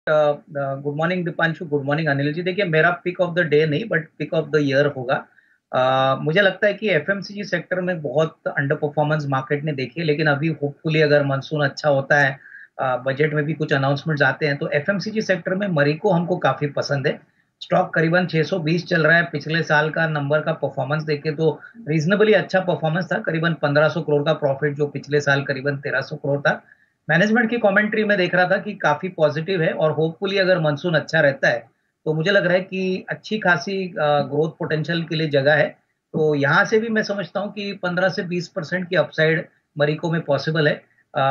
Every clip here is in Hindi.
Good morning Deepanshu, good morning Anil ji. देखिए, मेरा पिक ऑफ द डे नहीं but pick of the year होगा। मुझे लगता है कि एफएमसीजी सेक्टर में बहुत अंडर परफॉर्मेंस मार्केट ने देखी है, लेकिन अभी होपफुली अगर मानसून अच्छा होता है, बजट में भी कुछ अनाउंसमेंट्स आते हैं, तो एफएमसीजी सेक्टर में मरीको हमको काफी पसंद है। स्टॉक करीबन 620 चल रहा है। पिछले साल का नंबर का परफॉर्मेंस देखे तो रीजनेबली अच्छा परफॉर्मेंस था। करीबन 1500 करोड़ का प्रॉफिट, जो पिछले साल करीबन 1300 करोड़ था। मैनेजमेंट की कमेंट्री में देख रहा था कि काफी पॉजिटिव है, और होपफुली अगर मानसून अच्छा रहता है तो मुझे लग रहा है कि अच्छी खासी ग्रोथ पोटेंशियल के लिए जगह है। तो यहाँ से भी मैं समझता हूँ कि 15 से 20% की अपसाइड मरीको में पॉसिबल है।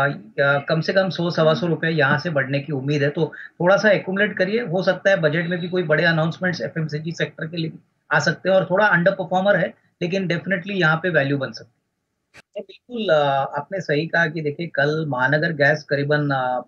कम से कम 100 सवा 100 रुपए यहाँ से बढ़ने की उम्मीद है। तो थोड़ा सा एक्यूमुलेट करिए, हो सकता है बजट में भी कोई बड़े अनाउंसमेंट्स एफएमसीजी सेक्टर के लिए आ सकते हैं, और थोड़ा अंडर परफॉर्मर है लेकिन डेफिनेटली यहाँ पे वैल्यू बन सकती है। बिल्कुल, आपने सही कहा कि देखिए, कल महानगर गैस करीबन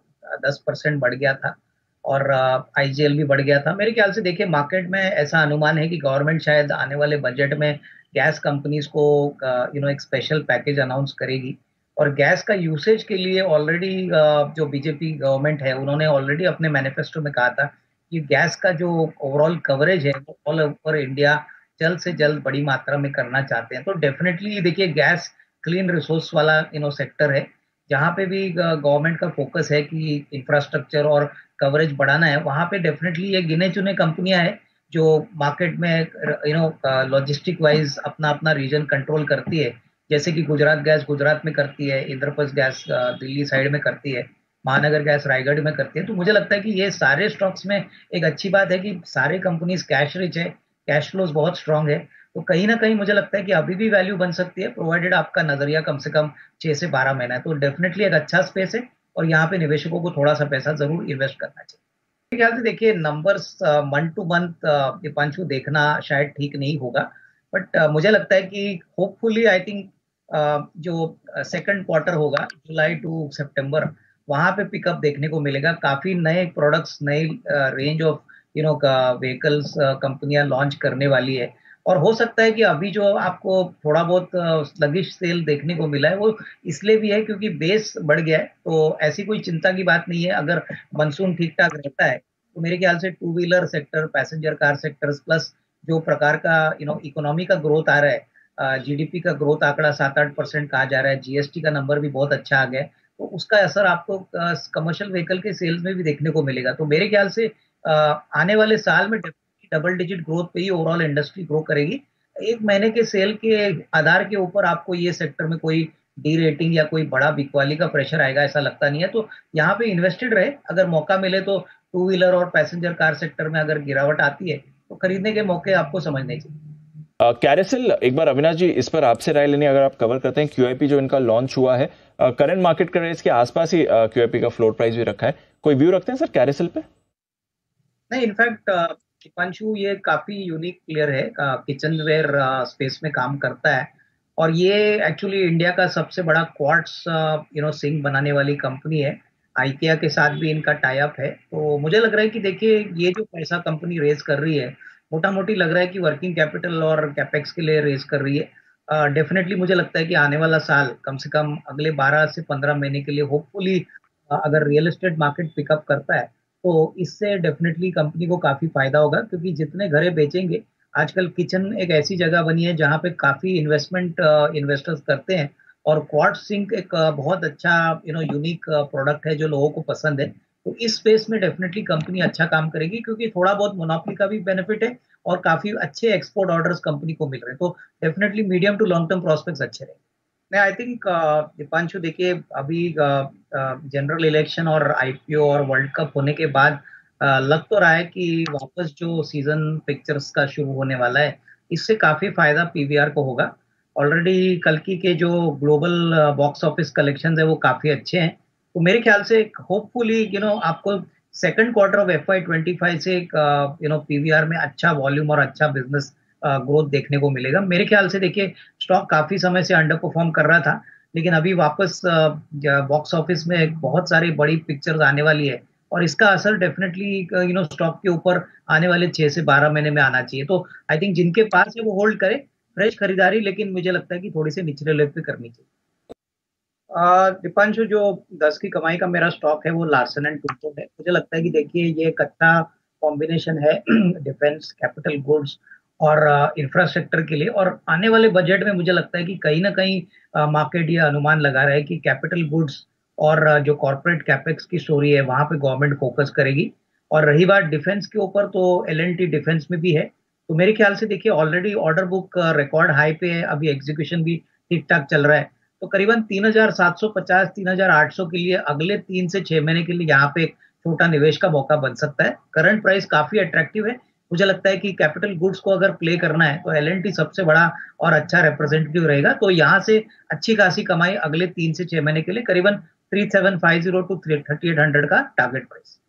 10% बढ़ गया था, और आईजीएल भी बढ़ गया था। मेरे ख्याल से देखिए, मार्केट में ऐसा अनुमान है कि गवर्नमेंट शायद आने वाले बजट में गैस कंपनीज को एक स्पेशल पैकेज अनाउंस करेगी। और गैस का यूसेज के लिए ऑलरेडी जो बीजेपी गवर्नमेंट है, उन्होंने ऑलरेडी अपने मैनिफेस्टो में कहा था कि गैस का जो ओवरऑल कवरेज है वो ऑल ओवर इंडिया जल्द से जल्द बड़ी मात्रा में करना चाहते हैं। तो डेफिनेटली देखिए, गैस क्लीन रिसोर्स वाला सेक्टर है, जहाँ पे भी गवर्नमेंट का फोकस है कि इंफ्रास्ट्रक्चर और कवरेज बढ़ाना है। वहाँ पे डेफिनेटली ये गिने चुने कंपनियां हैं जो मार्केट में लॉजिस्टिक वाइज अपना अपना रीजन कंट्रोल करती है। जैसे कि गुजरात गैस गुजरात में करती है, इंद्रप्रस्थ गैस दिल्ली साइड में करती है, महानगर गैस रायगढ़ में करती है। तो मुझे लगता है कि ये सारे स्टॉक्स में एक अच्छी बात है कि सारे कंपनीज कैश रिच है, कैश फ्लोज बहुत स्ट्रांग है। तो कहीं ना कहीं मुझे लगता है कि अभी भी वैल्यू बन सकती है, प्रोवाइडेड आपका नजरिया कम से कम 6 से 12 महीना है। तो डेफिनेटली एक अच्छा स्पेस है, और यहाँ पे निवेशकों को थोड़ा सा पैसा जरूर इन्वेस्ट करना चाहिए। मेरे ख्याल से देखिए, numbers month to month Deepanshu देखना शायद ठीक नहीं होगा, बट मुझे लगता है कि होपफुली आई थिंक जो सेकंड क्वार्टर होगा, जुलाई टू सितंबर, वहां पे पिकअप देखने को मिलेगा। काफी नए प्रोडक्ट्स, नई रेंज ऑफ व्हीकल्स कंपनियां लॉन्च करने वाली है। और हो सकता है कि अभी जो आपको थोड़ा बहुत स्लगिश सेल देखने को मिला है, वो इसलिए भी है क्योंकि बेस बढ़ गया है। तो ऐसी कोई चिंता की बात नहीं है। अगर मानसून ठीक ठाक रहता है तो मेरे ख्याल से two wheeler sector, passenger car sectors, plus जो प्रकार का इकोनॉमी का ग्रोथ आ रहा है, जीडीपी का ग्रोथ आंकड़ा 7-8% कहा जा रहा है, जीएसटी का नंबर भी बहुत अच्छा आ गया है, तो उसका असर आपको कमर्शियल व्हीकल के सेल्स में भी देखने को मिलेगा। तो मेरे ख्याल से आने वाले साल में डबल डिजिट ग्रोथ पे ही ओवरऑल इंडस्ट्री ग्रो करेगी। एक महीने के सेल के आधार के ऊपर आपको ये सेक्टर में कोई डी रेटिंग या कोई बड़ा बिकवाली का प्रेशर आएगा ऐसा लगता नहीं है। तो यहाँ पे इन्वेस्टेड रहे, अगर मौका मिले तो टू व्हीलर और पैसेंजर कार सेक्टर में अगर गिरावट आती है तो खरीदने के मौके आपको समझने चाहिए। कैरेसिल, एक बार अविनाश जी इस पर आपसे राय लेनी, अगर आप कवर करते हैं क्यूआईपी जो इनका लॉन्च हुआ है, करंट मार्केट क्रेज के आसपास ही क्यूआईपी का फ्लोर प्राइस भी रखा है, कोई व्यू रखते हैं सर कैरेसिल पे? नहीं, इनफैक्ट दीपांशु, ये काफी यूनिक प्लेयर है, किचन वेयर स्पेस में काम करता है। और ये एक्चुअली इंडिया का सबसे बड़ा क्वार्ट्स सिंक बनाने वाली कंपनी है। आइकिया के साथ भी इनका टाई अप है। तो मुझे लग रहा है कि देखिए, ये जो पैसा कंपनी रेज कर रही है, मोटा मोटी लग रहा है कि वर्किंग कैपिटल और कैपेक्स के लिए रेज कर रही है। डेफिनेटली मुझे लगता है कि आने वाला साल, कम से कम अगले 12 से 15 महीने के लिए, होपफुली अगर रियल एस्टेट मार्केट पिकअप करता है तो इससे डेफिनेटली कंपनी को काफी फायदा होगा, क्योंकि जितने घरे बेचेंगे, आजकल किचन एक ऐसी जगह बनी है जहाँ पे काफी इन्वेस्टमेंट इन्वेस्टर्स करते हैं। और क्वार्ट्ज सिंक एक बहुत अच्छा यूनिक प्रोडक्ट है जो लोगों को पसंद है। तो इस स्पेस में डेफिनेटली कंपनी अच्छा काम करेगी, क्योंकि थोड़ा बहुत मोनोपोली का भी बेनिफिट है, और काफी अच्छे एक्सपोर्ट ऑर्डर्स कंपनी को मिल रहे हैं। तो definitely medium to long term prospects अच्छे रहे। मैं आई थिंक दीपांशु, देखिए, अभी जनरल इलेक्शन और आईपीओ और वर्ल्ड कप होने के बाद लग तो रहा है कि वापस जो सीजन पिक्चर्स का शुरू होने वाला है, इससे काफी फायदा पीवीआर को होगा। ऑलरेडी कल्कि के जो ग्लोबल बॉक्स ऑफिस कलेक्शंस है वो काफी अच्छे हैं। तो मेरे ख्याल से होपफुली आपको सेकंड क्वार्टर ऑफ FY 25 से पीवीआर में अच्छा वॉल्यूम और अच्छा बिजनेस ग्रोथ देखने को मिलेगा। मेरे ख्याल से देखिए, स्टॉक काफी समय से अंडर परफॉर्म कर रहा था, लेकिन अभी वापस बॉक्स ऑफिस में बहुत सारी बड़ी पिक्चर्स आने वाली है, और इसका असर डेफिनेटली स्टॉक के ऊपर आने वाले 6 से 12 महीने में आना चाहिए। तो आई थिंक जिनके पास है वो होल्ड करे, फ्रेश खरीदारी, लेकिन मुझे लगता है कि थोड़ी सी निचले लेवल पे करनी चाहिए। दीपांशु, जो 10 की कमाई का मेरा स्टॉक है वो लार्सन एंड टुब्रो है। मुझे लगता है कि देखिए ये एक अच्छा कॉम्बिनेशन है डिफेंस, कैपिटल गुड्स और इंफ्रास्ट्रक्चर के लिए। और आने वाले बजट में मुझे लगता है कि कहीं ना कहीं मार्केट ये अनुमान लगा रहा है कि कैपिटल गुड्स और जो कॉर्पोरेट कैपेक्स की स्टोरी है वहां पे गवर्नमेंट फोकस करेगी। और रही बात डिफेंस के ऊपर, तो L&T डिफेंस में भी है। तो मेरे ख्याल से देखिए already order book record high पे है, अभी एग्जीक्यूशन भी ठीक ठाक चल रहा है। तो करीबन 3,750 3,800 के लिए अगले 3 से 6 महीने के लिए यहाँ पे छोटा निवेश का मौका बन सकता है। करंट प्राइस काफी अट्रैक्टिव है। मुझे लगता है कि कैपिटल गुड्स को अगर प्ले करना है तो L&T सबसे बड़ा और अच्छा रिप्रेजेंटेटिव रहेगा। तो यहाँ से अच्छी खासी कमाई अगले 3 से 6 महीने के लिए, करीबन 3,750 टू 3,800 का टारगेट प्राइस।